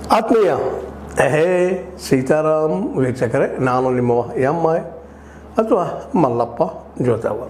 ಆತ್ಮೀಯ ಹೇ ಸೀತಾರಾಮ್ ವೀಕ್ಷಕರೇ, ನಾನು ನಿಮ್ಮ ಎಂ.ಐ. ಅಥವಾ ಮಲ್ಲಪ್ಪ ಜೋತಾವ.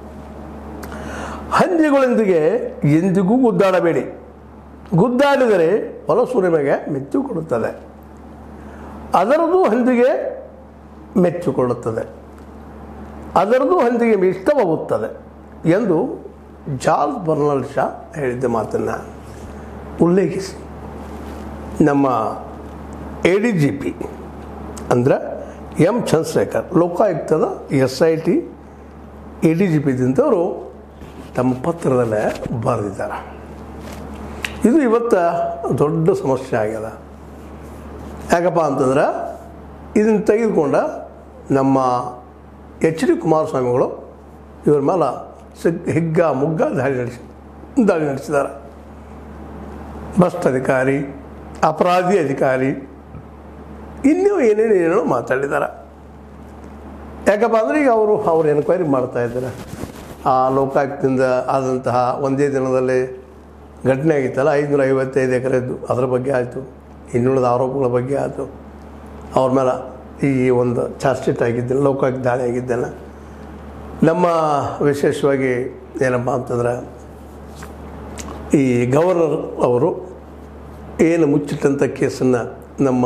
ಹಂದಿಗಳೊಂದಿಗೆ ಎಂದಿಗೂ ಗುದ್ದಾಡಬೇಡಿ. ಗುದ್ದಾಡಿದರೆ ಹೊಲಸುರಿಮೆಗೆ ಮೆಚ್ಚಿಕೊಳ್ಳುತ್ತದೆ, ಅದರದು ಹಂದಿಗೆ ಮೆಚ್ಚಿಕೊಳ್ಳುತ್ತದೆ, ಅದರದು ಹಂದಿಗೆ ಇಷ್ಟವಾಗುತ್ತದೆ ಎಂದು ಜಾರ್ಜ್ ಬರ್ನಾರ್ಡ್ ಶಾ ಹೇಳಿದ್ದ ಮಾತನ್ನು ಉಲ್ಲೇಖಿಸಿ ನಮ್ಮ ADGP ಅಂದರೆ ಎಂ ಚಂದ್ರಶೇಖರ್, ಲೋಕಾಯುಕ್ತದ SIT ADGP ದಿಂದವರು ತಮ್ಮ ಪತ್ರದಲ್ಲೇ ಬರೆದಿದ್ದಾರೆ. ಇದು ಇವತ್ತು ದೊಡ್ಡ ಸಮಸ್ಯೆ ಆಗ್ಯದ. ಯಾಕಪ್ಪ ಅಂತಂದ್ರೆ ಇದನ್ನು ತೆಗೆದುಕೊಂಡ ನಮ್ಮ HD ಕುಮಾರಸ್ವಾಮಿಗಳು ಇವ್ರ ಮೇಲೆ ಹಿಗ್ಗ ಮುಗ್ಗ ದಾಳಿ ನಡೆಸಿದ್ದಾರೆ. ಭ್ರಷ್ಟ ಅಧಿಕಾರಿ, ಅಪರಾಧಿ ಅಧಿಕಾರಿ, ಇನ್ನೂ ಏನೇನೇನೋ ಮಾತಾಡಿದ್ದಾರೆ. ಯಾಕಪ್ಪ ಅಂದರೆ ಈಗ ಅವರು ಎನ್ಕ್ವೈರಿ ಮಾಡ್ತಾ ಇದ್ದಾರೆ. ಆ ಲೋಕಾಯುಕ್ತದಿಂದ ಆದಂತಹ ಒಂದೇ ದಿನದಲ್ಲಿ ಘಟನೆ ಆಗಿತ್ತಲ್ಲ, 555 ಎಕರೆದ್ದು, ಅದರ ಬಗ್ಗೆ ಆಯಿತು. ಇನ್ನುಳಿದ ಆರೋಪಗಳ ಬಗ್ಗೆ ಆಯಿತು. ಅವ್ರ ಮೇಲೆ ಈ ಒಂದು ಚಾರ್ಜ್ ಶೀಟ್ ಆಗಿದ್ದೆಲ್ಲ, ಲೋಕಾಯುಕ್ತ ದಾಳಿ ಆಗಿದ್ದೆಲ್ಲ. ನಮ್ಮ ವಿಶೇಷವಾಗಿ ಏನಪ್ಪ ಅಂತಂದ್ರೆ ಈ ಗವರ್ನರ್ ಅವರು ಏನು ಮುಚ್ಚಿಟ್ಟಂಥ ಕೇಸನ್ನು ನಮ್ಮ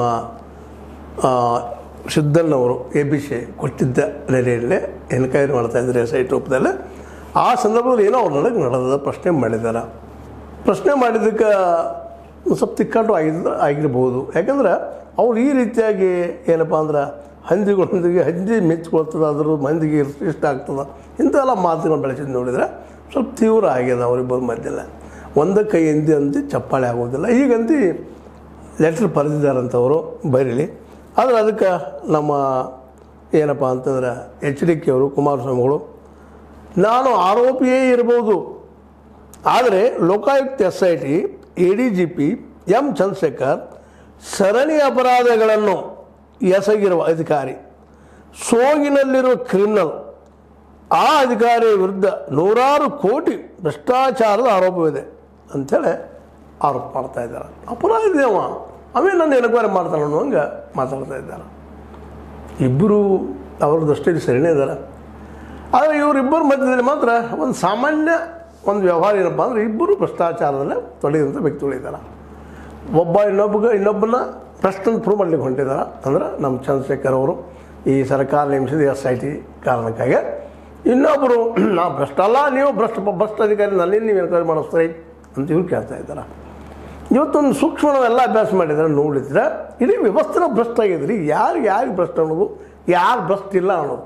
ಸಿದ್ದಣ್ಣವರು ABC ಕೊಟ್ಟಿದ್ದ ನೆಲೆಯಲ್ಲೇ ಎನ್ಕ್ವೈರಿ ಮಾಡ್ತಾಯಿದ್ದಾರೆ SIT ರೂಪದಲ್ಲೇ. ಆ ಸಂದರ್ಭದಲ್ಲಿ ಏನೋ ಅವ್ರ ನಡೆದ ಪ್ರಶ್ನೆ ಮಾಡಿದ್ದಾರೆ. ಪ್ರಶ್ನೆ ಮಾಡಿದ್ದಕ್ಕೆ ಸ್ವಲ್ಪ ತಿಕ್ಕಾಟು ಆಗಿರ್ಬೋದು. ಯಾಕಂದ್ರೆ ಅವ್ರು ಈ ರೀತಿಯಾಗಿ ಏನಪ್ಪ ಅಂದ್ರೆ ಹಂದಿಗಳೊಂದಿಗೆ ಹಂದಿ ಮೆಚ್ಕೊಳ್ತದೆ, ಅದ್ರ ಮಂದಿಗೆ ಇಷ್ಟ ಆಗ್ತದೆ, ಇಂಥೆಲ್ಲ ಮಾತುಗಳು ಬೆಳೆಸಿದ್ದು ನೋಡಿದರೆ ಸ್ವಲ್ಪ ತೀವ್ರ ಆಗ್ಯದ ಅವರಿಬ್ಬರ ಮಧ್ಯೆಲ್ಲ. ಒಂದೇ ಕೈ ಅಂದಿ ಚಪ್ಪಾಳೆ ಆಗೋದಿಲ್ಲ. ಈಗಂದು ಲೆಟ್ರ್ ಬರೆದಿದ್ದಾರಂಥವರು, ಬರೀಲಿ. ಆದರೆ ಅದಕ್ಕೆ ನಮ್ಮ ಏನಪ್ಪ ಅಂತಂದ್ರೆ HDK ಅವರು, ಕುಮಾರಸ್ವಾಮಿಗಳು, ನಾನು ಆರೋಪಿಯೇ ಇರ್ಬೋದು, ಆದರೆ Lokayukta SIT ADGP M Chandrashekar ಸರಣಿ ಅಪರಾಧಗಳನ್ನು ಎಸಗಿರುವ ಅಧಿಕಾರಿ, ಸೋಗಿನಲ್ಲಿರುವ ಕ್ರಿಮಿನಲ್, ಆ ಅಧಿಕಾರಿಯ ವಿರುದ್ಧ 100 ಕೋಟಿ ಭ್ರಷ್ಟಾಚಾರದ ಆರೋಪವಿದೆ ಅಂಥೇಳಿ ಆರೋಪ ಮಾಡ್ತಾ ಇದ್ದಾರೆ. ಅಪರಾಧಿ ಅವೇ ನನ್ನ ಎನ್ಕ್ವೈರಿ ಮಾಡ್ತಾನೆ ಅನ್ನೋಂಗೆ ಮಾತಾಡ್ತಾ ಇದ್ದಾರೆ. ಇಬ್ಬರು ಅವ್ರ ದೃಷ್ಟಿಯಲ್ಲಿ ಸರಿನೇ ಇದ್ದಾರೆ. ಆದರೆ ಇವರಿಬ್ಬರ ಮಧ್ಯದಲ್ಲಿ ಮಾತ್ರ ಒಂದು ಸಾಮಾನ್ಯ ಒಂದು ವ್ಯವಹಾರ ಏನಪ್ಪ ಅಂದರೆ ಇಬ್ಬರು ಭ್ರಷ್ಟಾಚಾರದಲ್ಲೇ ತೊಡಗಿದಂಥ ವ್ಯಕ್ತಿಗಳಿದ್ದಾರೆ. ಒಬ್ಬ ಇನ್ನೊಬ್ಬನ ಪ್ರಶ್ನೆ ಪ್ರೂವ್ ಮಾಡಲಿಕ್ಕೆ ಹೊಂಟಿದ್ದಾರೆ. ಅಂದ್ರೆ ನಮ್ಮ ಚಂದ್ರಶೇಖರ್ ಅವರು ಈ ಸರ್ಕಾರ ನೇಮಿಸಿದ SIT ಕಾರಣಕ್ಕಾಗಿ. ಇನ್ನೊಬ್ಬರು ನಾ ಭ್ರಷ್ಟ ಅಲ್ಲ, ನೀವು ಭ್ರಷ್ಟ ಅಧಿಕಾರಿ, ನನ್ನೇನು ನೀವು ಎನ್ಕ್ವೈರಿ ಮಾಡಿಸ್ತೀರಿ ಅಂತ ಇವ್ರು ಕೇಳ್ತಾ ಇದ್ದಾರೆ. ಇವತ್ತೊಂದು ಸೂಕ್ಷ್ಮ ನಾವೆಲ್ಲ ಅಭ್ಯಾಸ ಮಾಡಿದರೆ ನೋಡಿದ್ರೆ ಇಡೀ ವ್ಯವಸ್ಥೆನ ಭ್ರಷ್ಟ ಆಗಿದ್ರಿ. ಯಾರಿಗೆ ಭ್ರಷ್ಟ ಅನ್ನೋದು, ಯಾರು ಭ್ರಷ್ಟ ಇಲ್ಲ ಅನ್ನೋದು.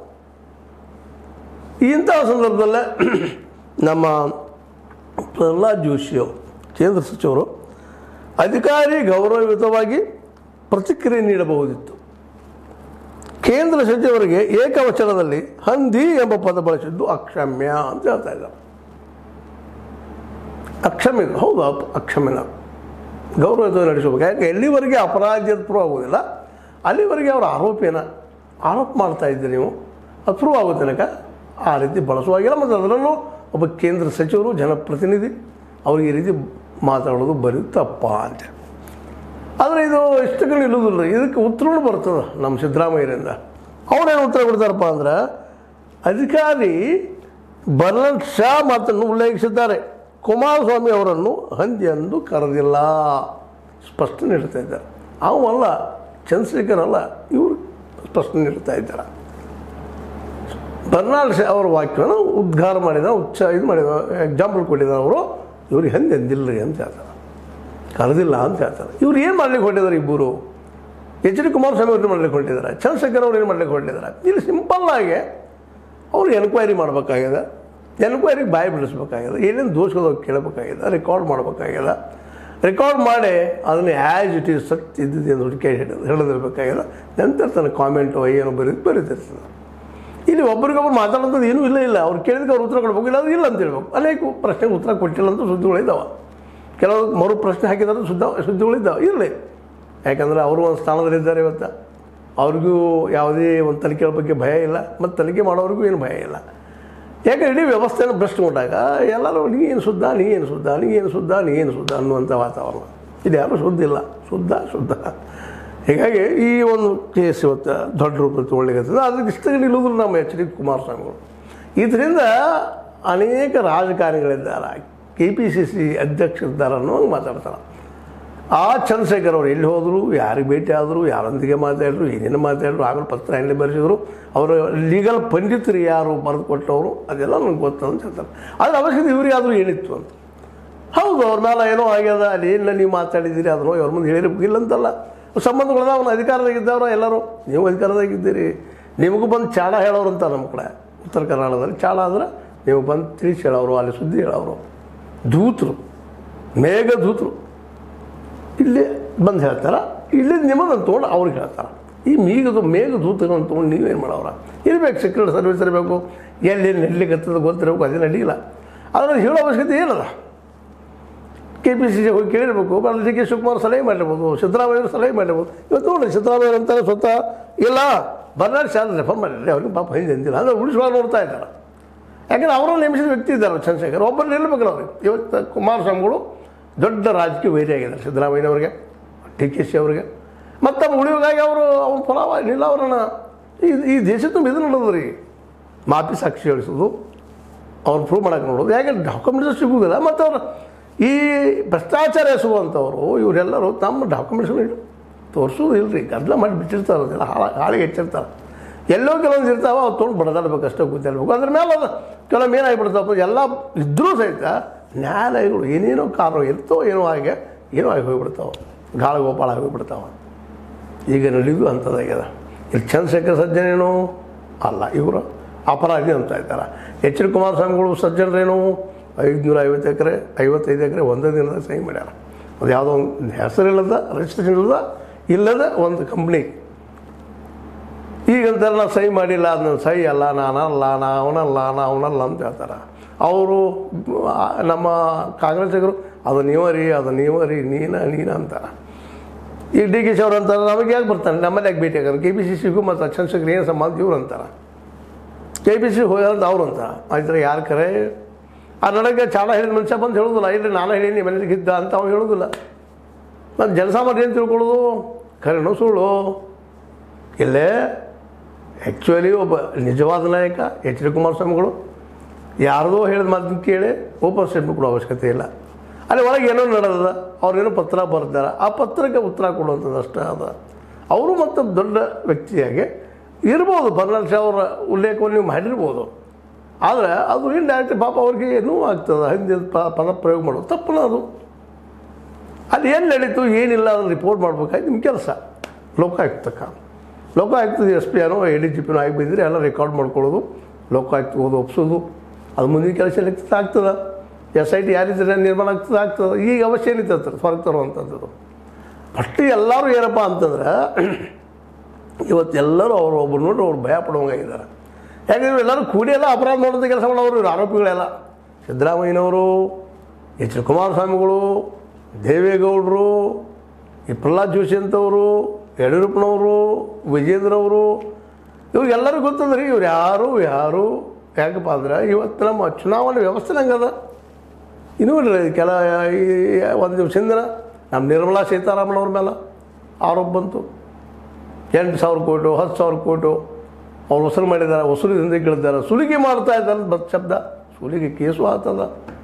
ಇಂಥ ಸಂದರ್ಭದಲ್ಲೇ ನಮ್ಮ ಪ್ರಹ್ಲಾದ್ ಜೋಶಿಯವರು, ಕೇಂದ್ರ ಸಚಿವರು, ಅಧಿಕಾರಿ ಗೌರವಯುತವಾಗಿ ಪ್ರತಿಕ್ರಿಯೆ ನೀಡಬಹುದಿತ್ತು. ಕೇಂದ್ರ ಸಚಿವರಿಗೆ ಏಕವಚನದಲ್ಲಿ ಹಂದಿ ಎಂಬ ಪದ ಬಳಸಿದ್ದು ಅಕ್ಷಮ್ಯ ಅಂತ ಹೇಳ್ತಾ ಇದ್ದಾರೆ. ಅಕ್ಷಮ್ಯ, ಹೌದು, ಅಕ್ಷಮ್ಯನ ಗೌರವಯುತ ನಡೆಸಬೇಕು. ಯಾಕೆ ಎಲ್ಲಿವರೆಗೆ ಅಪರಾಧ ಪ್ರೂವ್ ಆಗೋದಿಲ್ಲ ಅಲ್ಲಿವರೆಗೆ ಅವರು ಆರೋಪ ಮಾಡ್ತಾ ಇದ್ದೀರಿ ನೀವು, ಅದು ಪ್ರೂವ್ ಆಗೋ ತನಕ ಆ ರೀತಿ ಬಳಸುವಾಗಿಲ್ಲ. ಮತ್ತು ಅದರಲ್ಲೂ ಒಬ್ಬ ಕೇಂದ್ರ ಸಚಿವರು, ಜನಪ್ರತಿನಿಧಿ, ಅವ್ರಿಗೆ ಈ ರೀತಿ ಮಾತಾಡೋದು ಬರೀ ತಪ್ಪ ಅಂತ. ಆದರೆ ಇದು ಇಷ್ಟಗಳು ಇಲ್ಲೋದಿಲ್ಲ. ಇದಕ್ಕೆ ಉತ್ತರನೂ ಬರ್ತದೆ ನಮ್ಮ ಸಿದ್ದರಾಮಯ್ಯರಿಂದ. ಅವ್ರೇನು ಉತ್ತರ ಕೊಡ್ತಾರಪ್ಪ ಅಂದ್ರೆ, ಅಧಿಕಾರಿ ಬರ್ನಾರ್ಡ್ ಶಾ ಮಾತನ್ನು ಉಲ್ಲೇಖಿಸಿದ್ದಾರೆ. ಕುಮಾರಸ್ವಾಮಿ ಅವರನ್ನು ಹಂದಿ ಎಂದು ಕರೆದಿಲ್ಲ, ಸ್ಪಷ್ಟನೆ ನೀಡ್ತಾ ಇದ್ದಾರೆ. ಅವಲ್ಲ, ಚಂದ್ರಶೇಖರ್ ಅಲ್ಲ, ಇವರು ಸ್ಪಷ್ಟನೆ ನೀಡ್ತಾ ಇದ್ದಾರೆ. ಬರ್ನಾರ್ಡ್ ಶಾ ಅವರ ವಾಕ್ಯವನ್ನು ಉದ್ಘಾರ ಮಾಡಿದ, ಎಕ್ಸಾಂಪಲ್ ಕೊಟ್ಟಿದ್ದಾರೆ. ಅವರು ಇವ್ರಿಗೆ ಹಂದಿ ಎಂದಿಲ್ಲರಿ ಅಂತ ಹೇಳ್ತಾರೆ, ಕರೆದಿಲ್ಲ ಅಂತ ಹೇಳ್ತಾರೆ. ಇವ್ರು ಏನು ಮಾಡ್ಲಿಕ್ಕೆ ಹೊರಟಿದ್ದಾರೆ? ಇಬ್ಬರು HD ಕುಮಾರಸ್ವಾಮಿ ಅವ್ರನ್ನ ಮಾಡ್ಲಿಕ್ಕೆ ಹೊರಟಿದ್ದಾರೆ, ಚಂದ್ರಶೇಖರ್ ಅವ್ರು ಏನು ಮಾಡ್ಲಿಕ್ಕೆ ಹೊರಟಿದ್ದಾರೆ? ಇಲ್ಲಿ ಸಿಂಪಲ್ಲಾಗಿ ಅವರು ಎನ್ಕ್ವೈರಿ ಮಾಡಬೇಕಾಗಿದೆ, ಎನ್ಕ್ವೈರಿಗೆ ಬಾಯಿ ಬಿಡಿಸ್ಬೇಕಾಗಿದೆ, ಏನೇನು ದೋಷಗಳು ಕೇಳಬೇಕಾಗಿದೆ, ರೆಕಾರ್ಡ್ ಮಾಡಬೇಕಾಗಿದೆ. ರೆಕಾರ್ಡ್ ಮಾಡಿ ಅದನ್ನು ಆ್ಯಸ್ ಇಟ್ ಈಸ್ ಸತ್ಯ ಇದ್ದಿದ್ದು ಎಂದು ಹುಡುಕಿ ಹೇಳದಿರಬೇಕಾಗಿದೆ. ನಂತರ ತನ್ನ ಕಾಮೆಂಟು ಏನು ಬರೀತಿರ್ತದೆ. ಇಲ್ಲಿ ಒಬ್ಬರಿಗೊಬ್ಬರು ಮಾತಾಡೋಂಥದ್ದು ಏನೂ ಇಲ್ಲ. ಅವ್ರು ಕೇಳಿದಕ್ಕೆ ಅವ್ರು ಉತ್ತರ ಕೊಡ್ಬೇಕು, ಇಲ್ಲ ಇಲ್ಲ ಅಂತ ಹೇಳ್ಬೇಕು. ಅನೇಕ ಪ್ರಶ್ನೆಗೆ ಉತ್ತರ ಕೊಟ್ಟಿಲ್ಲ ಅಂತ ಸುದ್ದಿಗಳಿದ್ದಾವೆ. ಕೆಲವು ಮರು ಪ್ರಶ್ನೆ ಹಾಕಿದ್ರೆ ಸುದ್ದಿಗಳಿದ್ದಾವೆ. ಇರಲಿ, ಯಾಕಂದರೆ ಅವರು ಒಂದು ಸ್ಥಾನದಲ್ಲಿದ್ದಾರೆ. ಇವತ್ತು ಅವ್ರಿಗೂ ಯಾವುದೇ ಒಂದು ತನಿಖೆ ಬಗ್ಗೆ ಭಯ ಇಲ್ಲ, ಮತ್ತು ತನಿಖೆ ಮಾಡೋರಿಗೂ ಏನು ಭಯ ಇಲ್ಲ. ಯಾಕೆ ಇಡೀ ವ್ಯವಸ್ಥೆಯನ್ನು ಭ್ರಷ್ಟಗೊಂಡಾಗ ಎಲ್ಲರೂ ನೀ ಏನು ಸುದ್ದ ಅನ್ನುವಂಥ ವಾತಾವರಣ. ಇದು ಯಾರೂ ಶುದ್ಧ. ಹೀಗಾಗಿ ಈ ಒಂದು ಕೇಸ್ ಇವತ್ತು ದೊಡ್ಡ ರೂಪದಲ್ಲಿ ತೊಗೊಳ್ಳಿಕ್ಕೆ ಅದಕ್ಕೆ ಇಷ್ಟ ನಿಲ್ಲುವುದು ನಮ್ಮ ಎಚ್ ಡಿ ಕುಮಾರಸ್ವಾಮಿಗಳು. ಇದರಿಂದ ಅನೇಕ ರಾಜಕಾರಣಿಗಳಿದ್ದಾರೆ, KPCC ಅಧ್ಯಕ್ಷರಿದ್ದಾರೆ ಅನ್ನೋಂಗೆ ಮಾತಾಡ್ತಾರೆ. ಆ ಚಂದ್ರಶೇಖರ್ ಅವರು ಎಲ್ಲಿ ಹೋದರು, ಯಾರಿಗೆ ಭೇಟಿ ಆದರು, ಯಾರೊಂದಿಗೆ ಮಾತಾಡಿದ್ರು, ಏನೇನು ಮಾತಾಡಿದ್ರು, ಆಮೇಲೆ ಪತ್ರ ಎಲ್ಲಿ ಬರೆಸಿದ್ರು, ಅವರು ಲೀಗಲ್ ಪಂಡಿತರು ಯಾರು ಬರೆದು ಕೊಟ್ಟವರು ಅದೆಲ್ಲ ನನಗೆ ಗೊತ್ತು ಅಂತ ಹೇಳ್ತಾರೆ. ಆದರೆ ಅವಶ್ಯಕತೆ ಇವರಿಗಾದರೂ ಏನಿತ್ತು ಅಂತ. ಹೌದು, ಅವ್ರ ಮೇಲೆ ಏನೋ ಆಗ್ಯದ, ಅಲ್ಲಿ ಏನಿಲ್ಲ ನೀವು ಮಾತಾಡಿದ್ದೀರಿ, ಅದನ್ನೋ ಅವ್ರ ಮುಂದೆ ಹೇಳಿರ್ಬೇಕು, ಇಲ್ಲಂತಲ್ಲ. ಸಂಬಂಧಗಳದ ಅವನು ಅಧಿಕಾರದಾಗಿದ್ದವರು ಎಲ್ಲರೂ, ನೀವು ಅಧಿಕಾರದಾಗಿದ್ದೀರಿ, ನಿಮಗೂ ಬಂದು ಚಾಳ ಹೇಳೋರು ಅಂತ ನಮ್ಮ ಕಡೆ ಉತ್ತರ ಕರ್ನಾಟಕದಲ್ಲಿ. ಚಾಳ ಅಂದ್ರೆ ನೀವು ಬಂದು ತಿಳಿಸಿ ಹೇಳೋರು, ಅಲ್ಲಿ ಸುದ್ದಿ ಹೇಳೋರು, ದೂತರು, ಮೇಘದೂತರು ಇಲ್ಲಿ ಬಂದು ಹೇಳ್ತಾರೆ, ಇಲ್ಲಿ ನಿಮ್ಮನ್ನು ತೊಗೊಂಡು ಅವ್ರಿಗೆ ಹೇಳ್ತಾರೆ. ಈ ಮೇಘದೂತಗಳನ್ನು ತೊಗೊಂಡು ನೀವೇನು ಮಾಡೋರ? ಇರಬೇಕು, ಸೆಕ್ಯೂರಿಟಿ ಸರ್ವಿಸ್ ಇರಬೇಕು, ಎಲ್ಲಿ ನಡಲಿಕ್ಕೆ ಗೊತ್ತಿರಬೇಕು, ಅದೇ ನಡೀಲ್ಲ. ಅದರಲ್ಲಿ ಹೇಳೋ ಅವಶ್ಯಕತೆ ಏನದ? KPCC ಹೋಗಿ ಕೇಳಿರ್ಬೇಕು, DK ಶಿವಕುಮಾರ್ ಸಲಹೆ ಮಾಡಿರ್ಬೋದು, ಸಿದ್ದರಾಮಯ್ಯವರು ಸಲಹೆ ಮಾಡಿರ್ಬೋದು. ಇವತ್ತು ನೋಡಿ ಸಿದ್ದರಾಮಯ್ಯ ಅಂತಾರೆ ಸ್ವತಃ ಇಲ್ಲ ಬರ್ನಾಡ್ ಶಾಲೆ ರೆಫರ್ ಮಾಡಿರಿ, ಅವ್ರಿಗೆ ಪಾಪ ಹಿಂದೆ ಅಂದಿಲ್ಲ ಅಂದರೆ ಉಳಿಸುವಾಗ ನೋಡ್ತಾ ಇದ್ದಾರೆ. ಯಾಕಂದರೆ ಅವರನ್ನು ನೇಮಿಸಿದ ವ್ಯಕ್ತಿ ಇದ್ದಾರೆ ಚಂದ್ರಶೇಖರ್, ಒಬ್ಬರು ನಿಲ್ಲಬೇಕಲ್ಲ ಅವ್ರಿಗೆ. ಇವತ್ತು ಕುಮಾರಸ್ವಾಮಿಗಳು ದೊಡ್ಡ ರಾಜಕೀಯ ವೈರಿಯಾಗಿದ್ದಾರೆ ಸಿದ್ದರಾಮಯ್ಯನವ್ರಿಗೆ, DKC ಅವರಿಗೆ. ಮತ್ತು ನಮ್ಮ ಉಳಿಯೋಗಾಗಿ ಅವ್ರ ಫಲಾವ ಇಲ್ಲ ಅವರನ್ನು ಈ ದೇಶದ ಇದು ನೋಡೋದು ರೀ, ಮಾಪಿ ಸಾಕ್ಷಿ ಹೇಳಿಸೋದು, ಅವ್ರು ಪ್ರೂವ್ ಮಾಡೋಕೆ ನೋಡೋದು. ಯಾಕೆ ಡಾಕ್ಯುಮೆಂಟ್ಸ್ ಸಿಗುವುದಿಲ್ಲ. ಮತ್ತು ಅವರು ಈ ಭ್ರಷ್ಟಾಚಾರ ಎಸುವಂಥವ್ರು ಇವರೆಲ್ಲರೂ ತಮ್ಮ ಡಾಕ್ಯುಮೆಂಟ್ಸ್ಗಳು ತೋರಿಸೋದು ಇಲ್ಲರಿ, ಗದ್ದಲ ಮಾಡಿ ಬಿಟ್ಟಿರ್ತಾರೆ, ಅದೆಲ್ಲ ಹಾಳಿಗೆ ಹೆಚ್ಚಿರ್ತಾರೆ. ಎಲ್ಲೋ ಕೆಲವೊಂದು ಇರ್ತಾವೆ, ಅವ್ರು ತೊಗೊಂಡು ಬಡದಾಡಬೇಕು, ಅಷ್ಟೇ ಕೂತಿರ್ಬೇಕು. ಅದ್ರ ಮೇಲೆ ಅದು ಕೆಲವೊಮ್ಮೆ ಏನಾಗಿಬಿಡ್ತಪ್ಪ, ಎಲ್ಲ ಇದ್ದರೂ ಸಹಿತ ನ್ಯಾಯಾಲಯಗಳು ಏನೇನೋ ಕಾರಣ ಇರ್ತೋ ಏನೋ ಆಗಿ ಹೋಗಿಬಿಡ್ತಾವೆ, ಗಾಳಗೋಪಾಳ ಹೋಗಿಬಿಡ್ತಾವೆ. ಈಗ ನಡೆಯುವುದು ಅಂಥದ್ದಾಗ್ಯದ. ಇಲ್ಲಿ ಚಂದ್ರಶೇಖರ್ ಸಜ್ಜನೇನೋ ಅಲ್ಲ, ಇವರು ಅಪರಾಧಿ ಅಂತ ಇದ್ದಾರೆ. ಎಚ್ ಡಿ ಕುಮಾರಸ್ವಾಮಿಗಳು ಸಜ್ಜನರೇನು 550 ಎಕರೆ 55 ಎಕರೆ ಒಂದೇ ದಿನದಾಗ ಸಹಿ ಮಾಡ್ಯಾರ. ಅದು ಯಾವುದೋ ಒಂದು ಹೆಸರಿಲ್ಲದ, ರಿಜಿಸ್ಟ್ರೇಷನ್ ಇಲ್ಲದ ಒಂದು ಕಂಪ್ನಿ. ಈಗಂತಾರೆ ನಾವು ಸಹಿ ಮಾಡಿಲ್ಲ, ಅದನ್ನ ಸಹಿ ಅಲ್ಲ, ನಾನಲ್ಲ, ಅವನಲ್ಲ ಅಂತ ಹೇಳ್ತಾರೆ. ಅವರು ನಮ್ಮ ಕಾಂಗ್ರೆಸ್ಸಿಗರು ಅದು ನೀವರಿ ನೀನ ಅಂತಾರೆ. ಈಗ DKC ಅವ್ರು ಅಂತಾರೆ ನಮಗೆ ಯಾಕೆ ಬರ್ತಾನೆ, ನಮ್ಮಲ್ಲಿ ಯಾಕೆ ಭೇಟಿ ಆಗೋದು, KPCCಗೂ ಮತ್ತು ಚಂದ್ರಶೇಖರ್ ಏನು ಸಂಬಂಧ ಇವ್ರು ಅಂತಾರೆ. KPCC ಹೋಗ್ಯಾರಂತ ಅವ್ರು ಅಂತಾರೆ. ಆಯ್ತಾರೆ ಯಾರು ಕರೆ ಆ ನನಗೆ ಚಾಳ ಹೇಳಿದ ಮನುಷ್ಯ ಬಂದು ಹೇಳೋದಿಲ್ಲ, ಇಲ್ಲಿ ನಾನು ಹೇಳೀನಿ ಮನೆಗಿದ್ದ ಅಂತ ಅವ್ನು ಹೇಳೋದಿಲ್ಲ. ಮತ್ತು ಜನಸಾಮಾನ್ಯ ಏನು ತಿಳ್ಕೊಳ್ಳೋದು, ಖರೇನೋ ಸುಳ್ಳು. ಇಲ್ಲೇ ಆ್ಯಕ್ಚುಲಿ ಒಬ್ಬ ನಿಜವಾದ ನಾಯಕ ಎಚ್ ಡಿ ಕುಮಾರಸ್ವಾಮಿಗಳು ಯಾರ್ದೋ ಹೇಳಿದ ಮಾತನ್ನು ಕೇಳಿ ಓಪನ್ ಸ್ಟೇಟ್ಮೆಂಟ್ ಕೊಡೋ ಅವಶ್ಯಕತೆ ಇಲ್ಲ. ಅಲ್ಲಿ ಒಳಗೆ ಏನೋ ನಡೆದ, ಅವ್ರೇನೋ ಪತ್ರ ಬರ್ತಾರೆ, ಆ ಪತ್ರಕ್ಕೆ ಉತ್ತರ ಕೊಡುವಂಥದ್ದು ಅಷ್ಟೇ ಅದ. ಅವರು ಮತ್ತು ದೊಡ್ಡ ವ್ಯಕ್ತಿಯಾಗಿ ಇರ್ಬೋದು, ಬರ್ನಾಡ್ ಶಾ ಅವರ ಉಲ್ಲೇಖವನ್ನು ನೀವು ಮಾಡಿರ್ಬೋದು. ಆದರೆ ಅದು ಇಂಡೈರೆಕ್ಟ್ ಪಾಪ ಅವ್ರಿಗೆ ನೋವು ಆಗ್ತದೆ, ಹಿಂದೆ ಪದ ಪ್ರಯೋಗ ಮಾಡೋದು ತಪ್ಪಲ್ಲ. ಅದು ಅಲ್ಲಿ ಏನು ನಡೀತು ಏನಿಲ್ಲ ಅದನ್ನು ರಿಪೋರ್ಟ್ ಮಾಡ್ಬೇಕಾಯ್ತು ನಿಮ್ಮ ಕೆಲಸ. ಲೋಕಾಯುಕ್ತದ SP ಏನೋ ADGPನೋ ಆಗಿ ಬಂದರೆ ಎಲ್ಲ ರೆಕಾರ್ಡ್ ಮಾಡ್ಕೊಳ್ಳೋದು, ಲೋಕಾಯುಕ್ತ ಒಪ್ಸೋದು, ಅದು ಮುಂದಿನ ಕೆಲಸ ಆಗ್ತದೆ. SIT ಯಾರಿದ್ರೆ ನಿರ್ಮಾಣ ಆಗ್ತದೆ. ಈಗ ಅವಶ್ಯ ಏನಿತ್ತು ಹೊರಗೆ ತರುವಂಥದ್ದು. ಫಸ್ಟ್ ಎಲ್ಲರೂ ಏನಪ್ಪ ಅಂತಂದ್ರೆ ಇವತ್ತೆಲ್ಲರೂ ಅವರು ಒಬ್ಬರು ನೋಡಿ ಅವ್ರು ಭಯ ಪಡುವಂಗಾಗಿದ್ದಾರೆ. ಯಾಕಂದರೆ ಎಲ್ಲರೂ ಕೂಡಿ ಎಲ್ಲ ಅಪರಾಧ ಮಾಡೋದು ಕೆಲಸ ಮಾಡೋರು ಇವರು ಆರೋಪಿಗಳೆಲ್ಲ. ಸಿದ್ದರಾಮಯ್ಯನವರು, ಎಚ್ ಡಿ ಕುಮಾರಸ್ವಾಮಿಗಳು, ದೇವೇಗೌಡರು, ಈ ಪ್ರಹ್ಲಾದ್ ಜೋಶಿ ಅಂತವರು, ಯಡಿಯೂರಪ್ಪನವರು, ವಿಜೇಂದ್ರವರು, ಇವ್ರಿಗೆಲ್ಲರಿಗೂ ಗೊತ್ತಂದ್ರಿ ಇವ್ರು ಯಾರು ಯಾಕಪ್ಪ ಅಂದ್ರೆ ಇವತ್ತು ನಮ್ಮ ಚುನಾವಣೆ ವ್ಯವಸ್ಥೆ ಹಂಗದ. ಇನ್ನೂ ಕೆಲ ಒಂದು ದಿವಸದಿಂದ ನಮ್ಮ ನಿರ್ಮಲಾ ಸೀತಾರಾಮನ್ ಅವ್ರ ಮೇಲೆ ಆರೋಪ ಬಂತು. 8,000 ಕೋಟಿ 10,000 ಕೋಟಿ ಅವ್ರು ವಸೂಲು ಮಾಡಿದ್ದಾರೆ, ವಸೂಲಿದಿಂದ ಕೇಳಿದ್ದಾರೆ, ಸುಲಿಗೆ ಮಾಡ್ತಾ ಇದ್ದಾರೆ ಬಸ್ ಶಬ್ದ, ಸುಲಿಗೆ ಕೇಸು ಆಗ್ತದ.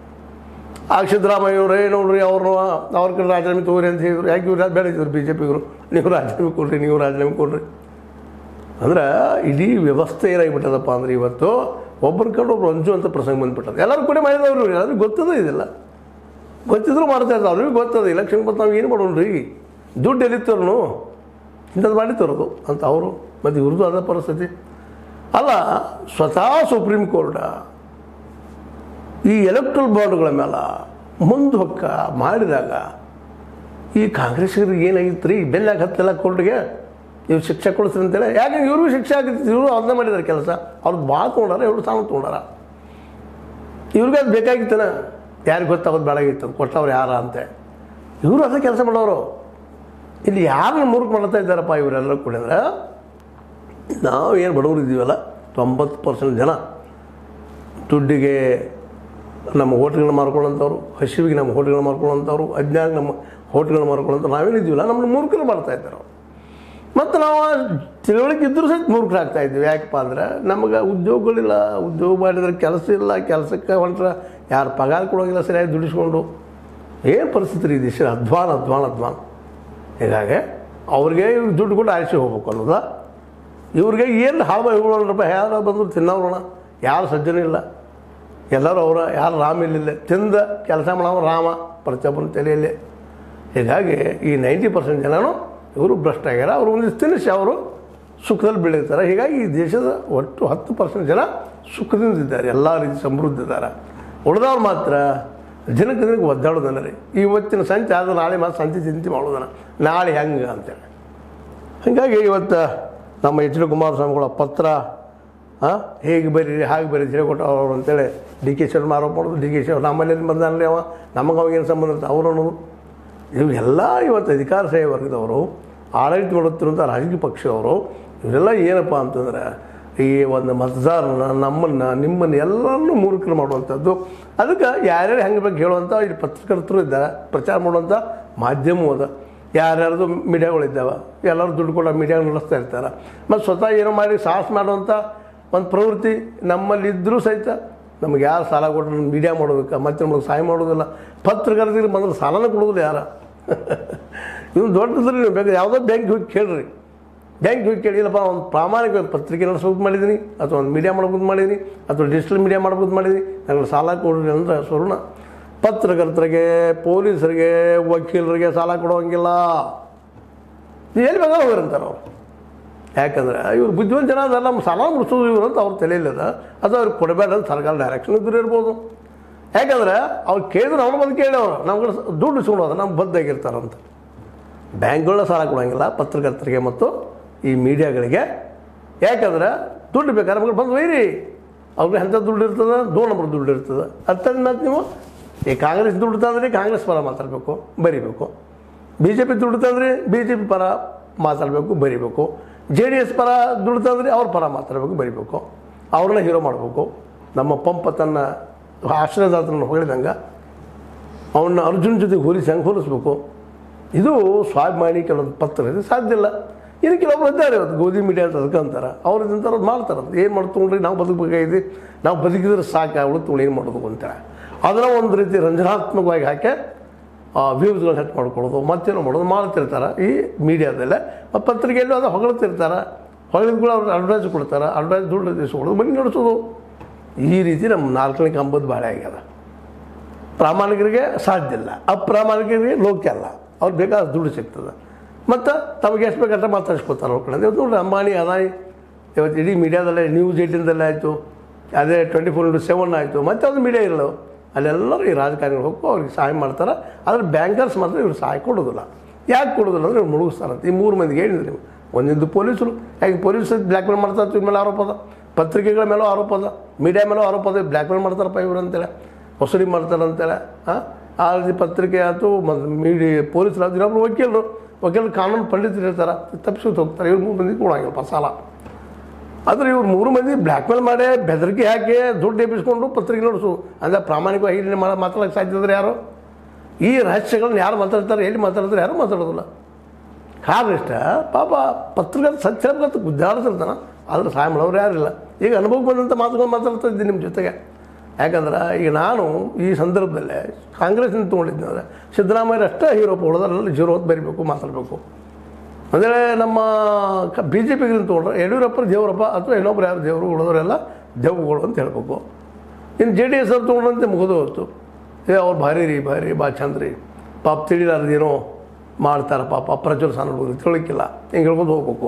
ಆಗ ಸಿದ್ದರಾಮಯ್ಯವ್ರು ನೋಡ್ರಿ ಅವ್ರ ಕಡೆ ರಾಜೀನಾಮೆ ತಗೋರಿ ಅಂತ ಹೇಳಿದ್ರು. ಯಾಕೆ ಇವ್ರು ಬೆಳೆದಿದ್ರು BJPಗರು, ನೀವು ರಾಜೀನಾಮೆ ಕೊಡ್ರಿ ಅಂದ್ರೆ ಇಡೀ ವ್ಯವಸ್ಥೆ ಏನಾಗಿಬಿಟ್ಟದಪ್ಪ ಅಂದ್ರೆ ಇವತ್ತು ಒಬ್ಬರ ಕಡೆ ಒಬ್ರು ಅಂಜುವಂಥ ಪ್ರಸಂಗ ಬಂದುಬಿಟ್ಟದ. ಎಲ್ಲರೂ ಕೂಡ ಮಾಡಿದವರು ಎಲ್ಲರಿಗೂ ಗೊತ್ತದ, ಇದೆಲ್ಲ ಗೊತ್ತಿದ್ರು ಮಾಡ್ತಾ ಇದ್ದಾರೆ, ಅವ್ರಿಗೆ ಗೊತ್ತದ. ಎಲೆಕ್ಷನ್ ಬಂತು ನಾವು ಏನು ಮಾಡೋಣ್ರಿ, ದುಡ್ಡು ಎಲ್ಲಿತ್ತವ್ರು ಇಂಥದ್ದು ಮಾಡಿ ತರೋದು ಅಂತ ಅವರು. ಮತ್ತು ಇವ್ರದ್ದು ಅದ ಪರಿಸ್ಥಿತಿ ಅಲ್ಲ. ಸ್ವತಃ ಸುಪ್ರೀಂ ಕೋರ್ಟ್ ಈ ಎಲೆಕ್ಟ್ರಲ್ ಬಾಂಡ್ಗಳ ಮೇಲೆ ಮುಂದೊಕ್ಕ ಮಾಡಿದಾಗ ಈ ಕಾಂಗ್ರೆಸ್ಸಿಗರಿಗೆ ಏನಾಗಿತ್ತು ರೀ, ಬೆಲ್ಲಾಗ ಹತ್ತೆಲ್ಲ ಕೋರ್ಟ್ಗೆ ಇವ್ರು ಶಿಕ್ಷೆ ಕೊಡ್ತೀರಿ ಅಂತೇಳಿ. ಯಾಕಂದ್ರೆ ಇವ್ರಿಗೂ ಶಿಕ್ಷೆ ಆಗಿತ್ತು, ಇವರು ಅದನ್ನ ಮಾಡಿದ್ದಾರೆ ಕೆಲಸ. ಅವ್ರದ್ದು ಭಾಳ ತೊಗೊಂಡಾರ, ಇವರು ತಾನು ತೊಗೊಂಡಾರ. ಇವ್ರಿಗೆ ಅದು ಬೇಕಾಗಿತ್ತನ, ಯಾರಿಗೆ ಗೊತ್ತಾಗೋದು ಬೇಡಾಗಿತ್ತು, ಕೊಟ್ಟವ್ರು ಯಾರ ಅಂತೆ. ಇವರು ಅದೇ ಕೆಲಸ ಮಾಡೋರು. ಇಲ್ಲಿ ಯಾರನ್ನ ಮೂರ್ಖ ಮಾಡ್ತಾ ಇದ್ದಾರಪ್ಪ ಇವರೆಲ್ಲರೂ ಕೂಡ ಅಂದ್ರೆ, ನಾವು ಏನು ಬಡವರು ಇದ್ದೀವಲ್ಲ 90% ಜನ ದುಡ್ಡಿಗೆ ನಮ್ಮ ಹೋಟ್ಲ್ಗಳನ್ನ ಮಾರ್ಕೊಳ್ಳೋಂಥವ್ರು, ಹಸಿವಿಗೆ ನಮ್ಮ ಹೋಟ್ಲ್ಗಳನ್ನ ಮಾರ್ಕೊಳ್ಳೋಂಥವ್ರು, ಅಜ್ಞಾನ ನಮ್ಮ ಹೋಟ್ಗಳು ಮಾರ್ಕೊಳ್ಳೋಂಥ ನಾವೇನಿದ್ದೀವಲ್ಲ ನಮ್ಮನ್ನು ಮೂರ್ಖರು ಮಾಡ್ತಾಯಿದ್ದಾರೆ ಅವರು. ಮತ್ತು ನಾವು ತಿಳುವಳಿಕೆ ಇದ್ದರೂ ಸಹಿತ ಮೂರ್ಖರಾಗ್ತಾ ಇದ್ದೀವಿ. ಯಾಕಪ್ಪ ಅಂದ್ರೆ ನಮಗೆ ಉದ್ಯೋಗಗಳಿಲ್ಲ, ಉದ್ಯೋಗ ಮಾಡಿದ್ರೆ ಕೆಲಸ ಇಲ್ಲ, ಕೆಲಸಕ್ಕೆ ಹೊಂಟ್ರೆ ಯಾರು ಪಗಾರ ಕೊಡೋಂಗಿಲ್ಲ ಸರಿಯಾಗಿ ದುಡಿಸ್ಕೊಂಡು. ಏನು ಪರಿಸ್ಥಿತಿ ರೀ ದೇಶ ಅಧ್ವಾನ. ಹೀಗಾಗಿ ಅವ್ರಿಗೆ ಇವ್ರಿಗೆ ದುಡ್ಡು ಕೊಟ್ಟು ಆರಿಸಿ ಹೋಗ್ಬೇಕು ಅನ್ನೋದ. ಇವ್ರಿಗೆ ಏನು ಹಾಳು $700 ರೂಪಾಯಿ ಯಾರು ಬಂದರು ತಿನ್ನೋರೋಣ, ಯಾರು ಸಜ್ಜನ ಇಲ್ಲ, ಎಲ್ಲರೂ ಅವರ ಯಾರು ರಾಮ ಇಲ್ಲಿಲ್ಲ, ತಿಂದ ಕೆಲಸ ಮಾಡೋರು ರಾಮ ಪ್ರತಿಯೊಬ್ಬನ ತಲೆಯಲ್ಲಿ. ಹೀಗಾಗಿ ಈ 90% ಜನನು ಇವರು ಭ್ರಷ್ಟ ಆಗ್ಯಾರ. ಅವರು ಒಂದಿಷ್ಟು ತಿನ್ನಿಸಿ ಅವರು ಸುಖದಲ್ಲಿ ಬೆಳೀತಾರೆ. ಹೀಗಾಗಿ ಈ ದೇಶದ ಒಟ್ಟು 10% ಜನ ಸುಖದಿಂದ ಇದ್ದಾರೆ, ಎಲ್ಲ ರೀತಿ ಸಮೃದ್ಧಿ ಇದ್ದಾರೆ. ಉಳಿದವ್ರು ಮಾತ್ರ ದಿನಕ್ಕೆ ಒದ್ದಾಡೋದನ್ನ ರೀ. ಇವತ್ತಿನ ಸಂತೆ ಆದ್ರೆ ನಾಳೆ ಮಾತ್ರ ಸಂತೆ ಚಿಂತೆ ಮಾಡೋದನ್ನ, ನಾಳೆ ಹೆಂಗೆ ಅಂತೇಳಿ. ಹಾಗಾಗಿ ಇವತ್ತು ನಮ್ಮ ಎಚ್ ಡಿ ಕುಮಾರಸ್ವಾಮಿಗಳ ಪತ್ರ ಹೇಗೆ ಬರೀರಿ ಹಾಗೆ ಬರೀ ಹೇಳಿಕೊಟ್ಟು ಅವರು ಅಂತೇಳಿ ಡಿ ಕೆ ಶಿವಕುಮಾರ್ ಆರೋಪ ಮಾಡೋದು. ಡಿ ಕೆ ಶಿವಕುಮಾರ್ ನಮ್ಮಲ್ಲಿ ಬಂದಾನಲ್ಲಿ ಅವ ನಮಗೆ ಅವಾಗೇನು ಸಂಬಂಧ ಇರುತ್ತೆ ಅವ್ರು ಅನ್ನೋದು. ಇವೆಲ್ಲ ಇವತ್ತು ಅಧಿಕಾರಶಾಹಿ ವರ್ಗದವರು, ಆಡಳಿತ ಮಾಡುತ್ತಿರುವಂಥ ರಾಜಕೀಯ ಪಕ್ಷದವರು, ಇವರೆಲ್ಲ ಏನಪ್ಪ ಅಂತಂದ್ರೆ ಈ ಒಂದು ಮತದಾರನ ನಿಮ್ಮನ್ನು ಎಲ್ಲರನ್ನೂ ಮೂರ್ಖರು ಮಾಡುವಂಥದ್ದು. ಅದಕ್ಕೆ ಯಾರ್ಯಾರು ಹೆಂಗೆ ಬೇಕು ಹೇಳುವಂಥ ಇಲ್ಲಿ ಪತ್ರಕರ್ತರು ಇದ್ದಾರೆ, ಪ್ರಚಾರ ಮಾಡುವಂಥ ಮಾಧ್ಯಮವೂ ಅದ, ಯಾರ್ಯಾರ್ದು ಮೀಡಿಯಾಗಳಿದ್ದಾವೆ, ಎಲ್ಲರೂ ದುಡ್ಡು ಕೊಡೋ ಮೀಡಿಯಾ ನಡೆಸ್ತಾ ಇರ್ತಾರೆ. ಮತ್ತು ಸ್ವತಃ ಏನೋ ಮಾಡಿ ಸಾಹಸ ಮಾಡುವಂಥ ಒಂದು ಪ್ರವೃತ್ತಿ ನಮ್ಮಲ್ಲಿದ್ದರೂ ಸಹಿತ ನಮಗೆ ಯಾರು ಸಾಲ ಕೊಟ್ಟರು ಮೀಡಿಯಾ ಮಾಡೋದಕ್ಕೆ, ಮತ್ತೆ ನಮಗೆ ಸಹಾಯ ಮಾಡೋದಿಲ್ಲ. ಪತ್ರಕರ್ತರಿಗೆ ಬಂದ್ರೆ ಸಾಲನ ಕೊಡೋದಿಲ್ಲ ಯಾರು. ಇವ್ನು ದೊಡ್ಡದ್ರಿ, ನೀವು ಬೇಕು ಯಾವುದೋ ಬ್ಯಾಂಕ್ ಹೋಗಿ ಕೇಳ್ರಿ, ಬ್ಯಾಂಕ್ ಹೋಗಿ ಕೇಳಿಲ್ಲಪ್ಪ ಒಂದು ಪ್ರಾಮಾಣಿಕ ಪತ್ರಿಕೆ ನಡೆಸೋದು ಮಾಡಿದ್ದೀನಿ, ಅಥವಾ ಒಂದು ಮೀಡಿಯಾ ಮಾಡ್ಬೋದು ಮಾಡಿದ್ದೀನಿ, ಅಥವಾ ಡಿಜಿಟಲ್ ಮೀಡಿಯಾ ಮಾಡ್ಬೋದು ಮಾಡಿದ್ದೀನಿ, ನನಗೆ ಸಾಲ ಕೊಡ್ರಿ ಅಂದ್ರೆ ಸ್ವರ್ಣ. ಪತ್ರಕರ್ತರಿಗೆ, ಪೊಲೀಸರಿಗೆ, ವಕೀಲರಿಗೆ ಸಾಲ ಕೊಡೋಂಗಿಲ್ಲ. ಎಲ್ಲಿ ಬೇಕಾದ್ರೆ ಹೋಗಿರಂತಾರೆ ಅವ್ರು. ಯಾಕಂದ್ರೆ ಇವ್ರು ಬುದ್ಧಿವಂತ ಜನ ಅದಲ್ಲ, ನಮ್ಮ ಸಾಲ ಮುಡಿಸೋದು ಇವರು ಅಂತ ಅವ್ರ ತಲೆಯಲ್ಲಿದೆ. ಅದು ಅವ್ರಿಗೆ ಕೊಡಬೇಡ ಅಂತ ಸರ್ಕಾರ ಡೈರೆಕ್ಷನ್ ಇದ್ರೂ ಇರ್ಬೋದು. ಯಾಕಂದ್ರೆ ಅವ್ರು ಕೇಳಿದ್ರೆ ಅವ್ರು ಬಂದು ಕೇಳೋರು ನಮ್ಗೆ ದುಡ್ಡು ಇಸ್ಕೊಳೋದು ನಮ್ಗೆ ಬದ್ದಾಗಿರ್ತಾರಂತ. ಬ್ಯಾಂಕ್ಗಳನ್ನ ಸಾಲ ಕೊಡೋಂಗಿಲ್ಲ ಪತ್ರಕರ್ತರಿಗೆ ಮತ್ತು ಈ ಮೀಡಿಯಾಗಳಿಗೆ. ಯಾಕಂದ್ರೆ ದುಡ್ಡು ಬೇಕಾದ್ರೆ ನಮ್ಗೆ ಬಂದು ಒಯ್ಯಿರಿ, ಅವ್ರಿಗೆ ಎಂಥ ದುಡ್ಡು ಇರ್ತದೆ, 2 ನಂಬರ್ ದುಡ್ಡು ಇರ್ತದೆ. ಅರ್ಥದ ಮಾತು ನೀವು ಈ ಕಾಂಗ್ರೆಸ್ ದುಡ್ಡು ತಂದ್ರೆ ಕಾಂಗ್ರೆಸ್ ಪರ ಮಾತಾಡಬೇಕು, ಬರೀಬೇಕು. BJP ದುಡ್ಡು ತಂದರೆ BJP ಪರ ಮಾತಾಡಬೇಕು, ಬರೀಬೇಕು. JDS ಪರ ದುಡ್ಡು ತಂದರೆ ಅವ್ರ ಪರ ಮಾತಾಡಬೇಕು, ಬರೀಬೇಕು. ಅವ್ರನ್ನ ಹೀರೋ ಮಾಡಬೇಕು. ನಮ್ಮ ಪಂಪ ತನ್ನ ಆಶ್ರಯದಾತನನ್ನು ಹೊಗಳಿದಂಗೆ ಅವನ್ನ ಅರ್ಜುನ್ ಜೊತೆ ಹೋಲಿಸ್ಬೇಕು. ಇದು ಸ್ವಾಭಿಮಾನಿ ಕೆಲವೊಂದು ಪತ್ರ ಇದೆ, ಸಾಧ್ಯ ಇಲ್ಲ. ಇನ್ನು ಕೆಲವೊಬ್ರು ಇದ್ದಾರೆ ಇವತ್ತು ಗೋಧಿ ಮೀಡಿಯಾ ಅಂತ ಅದಕ್ಕೆ ಅಂತಾರೆ, ಅವ್ರು ಇದಂತಾರೆ ಅದು ಮಾಡ್ತಾರೆ. ಏನು ಮಾಡ್ತೊಗೊಂಡ್ರಿ, ನಾವು ಬದುಕಬೇಕಾಗಿದೆ, ನಾವು ಬದುಕಿದ್ರೆ ಸಾಕು, ಅವಳು ತೊಗೊಂಡು ಏನು ಮಾಡೋದು ಅಂತೇಳಿ ಅದನ್ನು ಒಂದು ರೀತಿ ರಂಜನಾತ್ಮಕವಾಗಿ ಹಾಕಿ ವ್ಯೂಸ್ಗಳು ಹೆಚ್ಚು ಮಾಡ್ಕೊಳ್ಳೋದು, ಮತ್ತೇನೋ ಮಾಡೋದು ಮಾಡ್ತಿರ್ತಾರೆ ಈ ಮೀಡಿಯಾದಲ್ಲೇ. ಪತ್ರಿಕೆಯಲ್ಲೂ ಅದು ಹೊಗಳ್ತಿರ್ತಾರೆ, ಹೊಗಳಿದ ಕೂಡ ಅವ್ರು ಅಡ್ವರ್ಟೈಸ್ ಕೊಡ್ತಾರೆ, ಅಡ್ವರ್ಟೈಸ್ ದುಡ್ಡು ಇಸ್ಕೊಳ್ಳೋದು, ಮನೆ ನಡೆಸೋದು. ಈ ರೀತಿ ನಮ್ಮ 4ನೇ ಕಂಬದ ಬಾಳೆ ಆಗ್ಯದ. ಪ್ರಾಮಾಣಿಕರಿಗೆ ಸಾಧ್ಯ ಇಲ್ಲ, ಅಪ್ರಾಮಾಣಿಕರಿಗೆ ಲೋಕ ಅಲ್ಲ. ಅವ್ರು ಬೇಕಾದ ದುಡ್ಡು ಸಿಗ್ತದೆ, ಮತ್ತು ತಮಗೆ ಎಷ್ಟು ಬೇಕಂತ ಮಾತಾಡಿಸ್ಕೊತಾರೆ ಅವ್ರ ಕಡೆ. ಇವತ್ತು ನೋಡಿ ಅಂಬಾನಿ ಅದಾನಿ ಇವತ್ತು ಇಡೀ ಮೀಡಿಯಾದಲ್ಲೇ ನ್ಯೂಸ್ 18 ಆಯಿತು, ಅದೇ 24/7 ಆಯಿತು, ಮತ್ತು ಅದು ಮೀಡಿಯಾ ಇರಲ್ಲ. ಅಲ್ಲೆಲ್ಲರೂ ಈ ರಾಜಕಾರಣಿಗಳು ಹೋಗಿ ಅವ್ರಿಗೆ ಸಹಾಯ ಮಾಡ್ತಾರೆ. ಆದರೆ ಬ್ಯಾಂಕರ್ಸ್ ಮಾತ್ರ ಇವ್ರು ಸಹಾಯ ಕೊಡೋದಿಲ್ಲ. ಯಾಕೆ ಕೊಡೋದಿಲ್ಲ ಅಂದರೆ ಇವ್ರು ಮುಳುಗಿಸ್ತಾರಂತ. ಈ 3 ಮಂದಿಗೆ ಹೇಳಿದ್ರಿ ನೀವು. ಒಂದಿದ್ದು ಪೊಲೀಸರು, ಯಾಕೆ ಪೊಲೀಸರು ಬ್ಲ್ಯಾಕ್ ಮೇಲ್ ಮಾಡ್ತಾರೆ, ಇವ್ರ ಮೇಲೆ ಆರೋಪ ಅದ, ಪತ್ರಿಕೆಗಳ ಮೇಲೂ ಆರೋಪ ಅದ, ಮೀಡಿಯಾ ಮೇಲೂ ಆರೋಪ ಅದ, ಬ್ಲ್ಯಾಕ್ ಮೇಲ್ ಮಾಡ್ತಾರಪ್ಪ ಇವರು ಅಂತೇಳಿ, ವಸೂಲಿ ಮಾಡ್ತಾರೆ ಅಂತೇಳಿ. ಆ ರೀತಿ ಪತ್ರಿಕೆ ಆಯಿತು, ಮತ್ತು ಪೊಲೀಸರು ಆಯ್ತು, ಇನ್ನೊಬ್ರು ವಕೀಲರು ಕಾನೂನು ಪಂಡಿತರು ಇರ್ತಾರೆ, ತಪ್ಪಿಸ್ಕೊತ ಹೋಗ್ತಾರೆ. ಇವ್ರು 3 ಮಂದಿಗೆ ಕೊಡೋಂಗಿಲ್ಲಪ್ಪ ಸಾಲ. ಆದರೆ ಇವ್ರು 3 ಮಂದಿ ಬ್ಲ್ಯಾಕ್ ಮೇಲ್ ಮಾಡಿ ಬೆದರಿಕೆ ಹಾಕಿ ದುಡ್ಡು ಎಬ್ಬಿಸ್ಕೊಂಡು ಪತ್ರಿಕೆ ನಡೆಸು ಅಂದರೆ ಪ್ರಾಮಾಣಿಕವಾಗಿ ಮಾತಾಡೋಕ್ಕೆ ಸಾಧ್ಯ ಇದ್ರೆ ಯಾರು? ಈ ರಹಸ್ಯಗಳನ್ನ ಯಾರು ಮಾತಾಡ್ತಾರೆ, ಎಲ್ಲಿ ಮಾತಾಡ್ತಾರೆ, ಯಾರು ಮಾತಾಡೋದಿಲ್ಲ. ಕಾರಣ ಇಷ್ಟ ಪಾಪ ಪತ್ರಿಕೆ ಸತ್ಯಗತ ಗುದ್ದಾಡ್ತಿರ್ತಾನೆ, ಆದರೆ ಸಹಾಯ ಮಾಡೋರು ಯಾರಿಲ್ಲ. ಈಗ ಅನುಭವಕ್ಕೆ ಬಂದಂಥ ಮಾತುಗಳು ಮಾತಾಡ್ತಾ ಇದ್ದೀನಿ ನಿಮ್ಮ ಜೊತೆಗೆ. ಯಾಕಂದ್ರೆ ಈಗ ನಾನು ಈ ಸಂದರ್ಭದಲ್ಲೇ ಕಾಂಗ್ರೆಸ್ನಿಂದ ತೊಗೊಂಡಿದ್ದೆ, ಸಿದ್ದರಾಮಯ್ಯ ಅಷ್ಟೇ ಹೀರೋ ಉಳಿದ್ರಲ್ಲಿ 0 ಹೊತ್ತು ಬರೀಬೇಕು, ಮಾತಾಡಬೇಕು. ಅಂದರೆ ನಮ್ಮ BJPಗಿಂತ ತೊಗೊಂಡ್ರೆ ಯಡಿಯೂರಪ್ಪ ದೇವರಪ್ಪ ಅಥವಾ ಇನ್ನೊಬ್ರು ಯಾರು ದೇವರು, ಉಳಿದವರೆಲ್ಲ ದೇವುಗಳು ಅಂತ ಹೇಳ್ಬೇಕು. ಇನ್ನು JDS ಅವ್ರು ತೊಗೊಂಡ್ರಂತೆ ಮುಗಿದು ಹೊತ್ತು ಅವ್ರು ಭಾರಿ ಬಾ ಚಂದ್ರಿ ಪಾಪ ತಿಳಿಲಾರ್ದೇನೋ ಮಾಡ್ತಾರೆ, ಪಾಪ ಪ್ರಚುರ ಸಾಲ ಹೋಗಿ ತಿಳಕ್ಕಿಲ್ಲ, ಹಿಂಗೆ ಹೇಳ್ಕೊಂಡು ಹೋಗ್ಬೇಕು.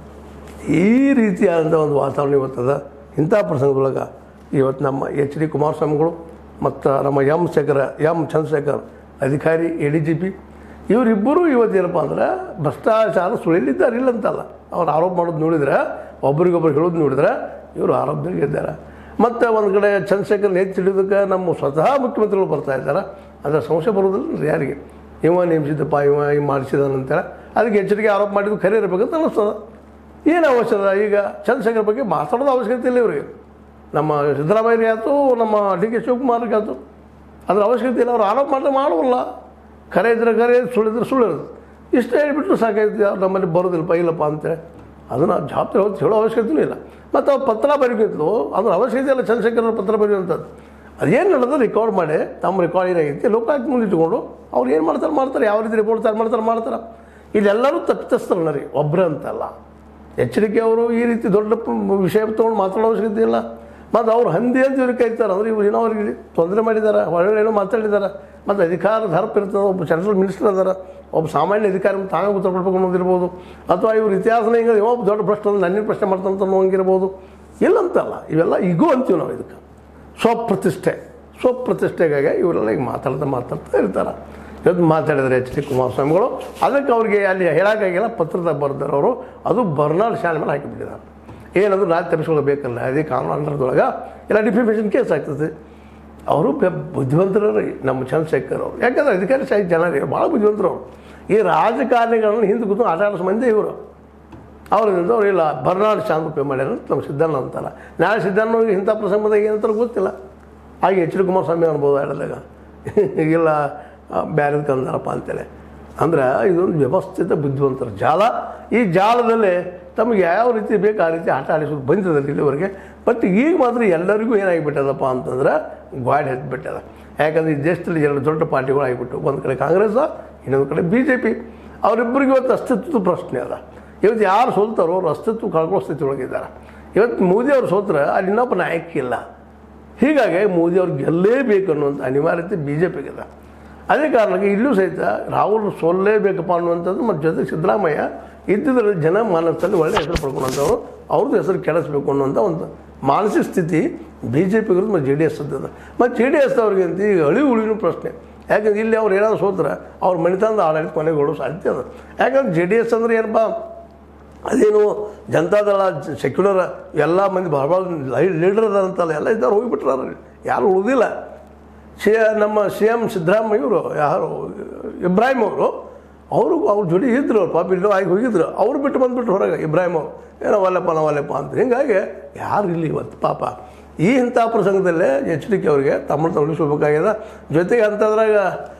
ಈ ರೀತಿಯಾದಂಥ ಒಂದು ವಾತಾವರಣ ಇವತ್ತದ. ಇಂಥ ಪ್ರಸಂಗದೊಳಗೆ ಇವತ್ತು ನಮ್ಮ HD ಕುಮಾರಸ್ವಾಮಿಗಳು ಮತ್ತು ನಮ್ಮ ಎಂ ಚಂದ್ರಶೇಖರ್ ಅಧಿಕಾರಿ ADGP ಇವರಿಬ್ಬರು ಇವತ್ತೇನಪ್ಪ ಅಂದ್ರೆ ಭ್ರಷ್ಟಾಚಾರ ಸುಳಿಲಿದ್ದಾರೆ, ಇಲ್ಲ ಅಂತಲ್ಲ. ಅವ್ರು ಆರೋಪ ಮಾಡೋದು ನೋಡಿದ್ರೆ, ಒಬ್ರಿಗೊಬ್ರು ಹೇಳೋದು ನೋಡಿದ್ರೆ ಇವರು ಆರೋಪದಲ್ಲಿದ್ದಾರೆ. ಮತ್ತು ಒಂದು ಕಡೆ ಚಂದ್ರಶೇಖರ್ ಹೆಚ್ಚು ಹಿಡಿಯೋದಕ್ಕೆ ನಮ್ಮ ಸ್ವತಃ ಮುಖ್ಯಮಂತ್ರಿಗಳು ಬರ್ತಾ ಇದ್ದಾರೆ. ಅದರ ಸಂಶಯ ಬರೋದಿಲ್ಲ ಯಾರಿಗೆ, ಇವ ನೇಮಿಸಿದ್ದಪ್ಪ, ಇವ ಮಾಡಿಸಿದಾನಂತೇಳಿ. ಅದಕ್ಕೆ ಎಚ್ಚರಿಕೆ ಆರೋಪ ಮಾಡಿದ್ದು ಖರೆ ಇರಬೇಕಂತ ಅನ್ನಿಸ್ತದೆ. ಏನು ಅವಶ್ಯಕತೆ ಈಗ ಚಂದ್ರಶೇಖರ್ ಬಗ್ಗೆ ಮಾತಾಡೋದು ಅವಶ್ಯಕತೆ ಇಲ್ಲ ಇವರಿಗೆ. ನಮ್ಮ ಸಿದ್ದರಾಮಯ್ಯರಿಗೆ ಆಯಿತು, ನಮ್ಮ DK ಶಿವಕುಮಾರ್ಗೆ ಆಯಿತು, ಅದ್ರ ಅವಶ್ಯಕತೆ ಇಲ್ಲ. ಅವ್ರು ಆರೋಪ ಮಾಡಿದ್ರೆ ಮಾಡೋಲ್ಲ. ಕರೆ ಇದ್ರೆ ಕರೆ, ಸುಳ್ಳಿದ್ರೆ ಸುಳ್ಳು ಇರುತ್ತೆ. ಇಷ್ಟು ಹೇಳ್ಬಿಟ್ರು ಸಾಕಾಯ್ತು, ನಮ್ಮಲ್ಲಿ ಬರೋದಿಲ್ಲಪ್ಪ ಇಲ್ಲಪ್ಪ ಅಂತೇಳಿ ಅದನ್ನು ಜವಾಬ್ದಾರಿ ಹೊತ್ತು ಹೇಳೋ ಅವಶ್ಯಕತೆಯೂ ಇಲ್ಲ. ಮತ್ತು ಅವ್ರು ಪತ್ರ ಬರೀಬೇಕು, ಅದ್ರ ಅವಶ್ಯಕತೆ ಇಲ್ಲ. ಚಂದ್ರಶೇಖರ್ ಪತ್ರ ಬರೆಯುವಂಥದ್ದು ಅದೇನು ನಡೆದು ರೆಕಾರ್ಡ್ ಮಾಡಿ ತಮ್ಮ ರೆಕಾರ್ಡ್ ಏನಾಗೈತಿ ಲೋಕಾಯುಕ್ತ ಮುಂದೆ ಇಟ್ಕೊಂಡು ಅವ್ರು ಏನು ಮಾಡ್ತಾರೆ, ಯಾವ ರೀತಿ ರಿಪೋರ್ಟ್ ತಯಾರು ಮಾಡ್ತಾರೆ. ಇಲ್ಲೆಲ್ಲರೂ ತಪ್ಪಿತಸ್ಥರನ್ನ ರೀ, ಒಬ್ಬರೇ ಅಂತಲ್ಲ. ಎಚ್ಚರಿಕೆ ಅವರು ಈ ರೀತಿ ದೊಡ್ಡ ವಿಷಯ ತೊಗೊಂಡು ಮಾತಾಡೋ ಅವಶ್ಯಕತೆ ಇಲ್ಲ. ಮತ್ತು ಅವ್ರು ಹಂದಿ ಅಂತ ಇವ್ರಿಗೆ ಕರೀತಾರೆ ಅಂದರೆ ಇವ್ರು ಏನೋ ಅವ್ರಿಗೆ ತೊಂದರೆ ಮಾಡಿದ್ದಾರೆ, ಒಳ್ಳೆಯೋ ಮಾತಾಡಿದ್ದಾರೆ. ಮತ್ತು ಅಧಿಕಾರದ ಹರಪ್ ಇರ್ತದೆ, ಒಬ್ಬ ಸೆಂಟ್ರಲ್ ಮಿನಿಸ್ಟರ್ ಅದಾರ, ಒಬ್ಬ ಸಾಮಾನ್ಯ ಅಧಿಕಾರಿ ತಾವೇ ಉತ್ತರ ಕೊಡ್ಬೇಕು ಅನ್ನೋದಿರ್ಬೋದು. ಅಥವಾ ಇವ್ರ ಇತಿಹಾಸನ ಹಿಂಗೆ ಒಬ್ಬ ದೊಡ್ಡ ಪ್ರಶ್ನೆ ನನ್ನೇನು ಪ್ರಶ್ನೆ ಮಾಡ್ತಾನಂತ ಅನ್ನೋಂಗಿರ್ಬೋದು. ಇಲ್ಲಂತಲ್ಲ, ಇವೆಲ್ಲ ಈಗೋ ಅಂತೀವಿ ನಾವು. ಇದಕ್ಕೆ ಸ್ವಪ್ರತಿಷ್ಠೆಗಾಗಿ ಇವರೆಲ್ಲ ಈಗ ಮಾತಾಡ್ತಾ ಇರ್ತಾರೆ. ಇವತ್ತು ಮಾತಾಡಿದರೆ ಎಚ್ ಡಿ ಕುಮಾರಸ್ವಾಮಿಗಳು ಅದಕ್ಕೆ ಅವ್ರಿಗೆ ಅಲ್ಲಿ ಹೇಳೋಕ್ಕಾಗಿಲ್ಲ, ಪತ್ರದಾಗ ಬರ್ತಾರೆ ಅವರು. ಅದು ಬರ್ನಾಡ್ ಶಾಲೆ ಮೇಲೆ ಹಾಕಿಬಿಟ್ಟಿದ್ದಾರೆ. ಏನದು ರಾಜ್ಯ ತಪ್ಪಿಸ್ಕೊಳ್ಬೇಕಲ್ಲ, ಅದೇ ಕಾನೂನು ಅಂಡರ್ದೊಳಗೆ ಎಲ್ಲ ಡಿಫಿಮೇಷನ್ ಕೇಸ್ ಆಗ್ತದೆ. ಅವರು ಬುದ್ಧಿವಂತರು ರೀ ನಮ್ಮ ಚಂದ್ರಶೇಖರ್ ಅವರು. ಯಾಕಂದ್ರೆ ಅಧಿಕಾರಿ ಶಾಹಿ ಜನ ರೀ, ಭಾಳ ಬುದ್ಧಿವಂತರು ಅವರು. ಈ ರಾಜಕಾರಣಿಗಳನ್ನು ಹಿಂದೆ ಕೂತು ಆಟ ಆಡಿಸೋ ಮಂದಿ ಇವರು. ಅವರಿಂದ ಅವ್ರು ಇಲ್ಲ ಬರ್ನಾಡ್ ಶಾಂತಪೇ ಮಾಡ್ಯಾರ ನಮ್ಮ ಸಿದ್ದಣ್ಣ ಅಂತಾರೆ. ನಾಳೆ ಸಿದ್ದಣ್ಣಗೆ ಇಂಥ ಪ್ರಸಂಗದಾಗ ಏನಂತಾರೆ ಗೊತ್ತಿಲ್ಲ. ಹಾಗೆ ಎಚ್ ಡಿ ಕುಮಾರಸ್ವಾಮಿ ಅನ್ಬೋದು ಆಡದಾಗ ಇಲ್ಲ ಬ್ಯಾರದ ಕಂದಾರಪ್ಪ ಅಂತೇಳಿ. ಅಂದ್ರೆ ಇದೊಂದು ವ್ಯವಸ್ಥಿತ ಬುದ್ಧಿವಂತರ ಜಾಲ. ಈ ಜಾಲದಲ್ಲಿ ತಮಗೆ ಯಾವ ರೀತಿ ಬೇಕು ಆ ರೀತಿ ಆಟ ಆಡಿಸೋದು ಬಂದಿದೆ ಇಲ್ಲಿವರೆಗೆ. ಬಟ್ ಈಗ ಮಾತ್ರ ಎಲ್ಲರಿಗೂ ಏನಾಗಿಬಿಟ್ಟದಪ್ಪ ಅಂತಂದ್ರೆ ಗಾಡಿ ಹತ್ತಿಬಿಟ್ಟದ. ಯಾಕಂದರೆ ಈ ದೇಶದಲ್ಲಿ ಎರಡು ದೊಡ್ಡ ಪಾರ್ಟಿಗಳು ಆಗಿಬಿಟ್ಟು, ಒಂದು ಕಡೆ ಕಾಂಗ್ರೆಸ್, ಇನ್ನೊಂದು ಕಡೆ BJP. ಅವರಿಬ್ಬರಿಗೆ ಇವತ್ತು ಅಸ್ತಿತ್ವದ ಪ್ರಶ್ನೆ ಅದ. ಇವತ್ತು ಯಾರು ಸೋಲ್ತಾರೋ ಅವ್ರು ಅಸ್ತಿತ್ವ ಕಳ್ಕೊಳ್ಳೋ ಸ್ಥಿತಿ ಒಳಗಿದ್ದಾರೆ. ಇವತ್ತು ಮೋದಿ ಅವ್ರು ಸೋತ್ರೆ ಅಲ್ಲಿ ಇನ್ನೊಬ್ಬ ನಾಯಕ ಇಲ್ಲ. ಹೀಗಾಗಿ ಮೋದಿ ಅವ್ರಿಗೆ ಗೆಲ್ಲೇಬೇಕು ಅನ್ನುವಂಥ ಅನಿವಾರ್ಯತೆ BJPಗಿದೆ. ಅದೇ ಕಾರಣಕ್ಕೆ ಇಲ್ಲೂ ಸಹಿತ ರಾಹುಲ್ ಸೋಲ್ಲೇಬೇಕಪ್ಪ ಅನ್ನುವಂಥದ್ದು. ಮತ್ತು ಜೊತೆಗೆ ಸಿದ್ದರಾಮಯ್ಯ ಇದ್ದಿದ್ರಲ್ಲಿ ಜನ ಮಾನಸದಲ್ಲಿ ಒಳ್ಳೆಯ ಹೆಸರು ಪಡ್ಕೊಂಡಂಥವ್ರು, ಅವ್ರದ್ದು ಹೆಸರು ಕೆಡಿಸ್ಬೇಕು ಅನ್ನುವಂಥ ಒಂದು ಮಾನಸಿಕ ಸ್ಥಿತಿ BJP ಮತ್ತು JDS ಅದ. ಮತ್ತು JDS ಅವ್ರಿಗಂತ ಈಗ ಉಳಿನೂ ಪ್ರಶ್ನೆ. ಯಾಕಂದ್ರೆ ಇಲ್ಲಿ ಅವ್ರು ಏನಾದರೂ ಸೋತ್ರೆ ಅವ್ರ ಮನೆತನದ ಆಡಳಿತ ಕೊನೆಗೊಳ್ಳೋ ಸಾಧ್ಯತೆ ಅದ. ಯಾಕಂದ್ರೆ JDS ಅಂದರೆ ಏನಪ್ಪ, ಅದೇನು ಜನತಾದಳ ಸೆಕ್ಯುಲರ್ ಎಲ್ಲ ಮಂದಿ ಭಾಳ ಲೀಡರ್ ಅದಂತಲ್ಲ, ಎಲ್ಲ ಇದ್ದವ್ರು ಹೋಗಿಬಿಟ್ರಾರ, ಯಾರು ಉಳಿದಿಲ್ಲ. ನಮ್ಮ CM ಸಿದ್ದರಾಮಯ್ಯ ಇವರು ಯಾರು ಇಬ್ರಾಹಿಂ ಅವರು ಅವ್ರ ಜೊತೆ ಇದ್ದರು. ಅವ್ರು ಪಾಪ ಇನ್ನೂ ಆಗಿ ಹೋಗಿದ್ರು, ಅವ್ರು ಬಿಟ್ಟು ಬಂದುಬಿಟ್ರು ಹೊರಗೆ. ಇಬ್ರಾಹಿಂ ಅವರು ಏನೋ ಒಲ್ಲೆಪ್ಪ ಅಂತ. ಹೀಗಾಗಿ ಯಾರು ಇಲ್ಲಿ ಇವತ್ತು ಪಾಪ ಈ ಇಂಥ ಪ್ರಸಂಗದಲ್ಲೇ HDK ಅವರಿಗೆ ತಮ್ಮನ್ನು ತೊಡಗಿಸ್ಕೋಬೇಕಾಗಿದೆ. ಜೊತೆಗೆ ಅಂಥದ್ರಾಗ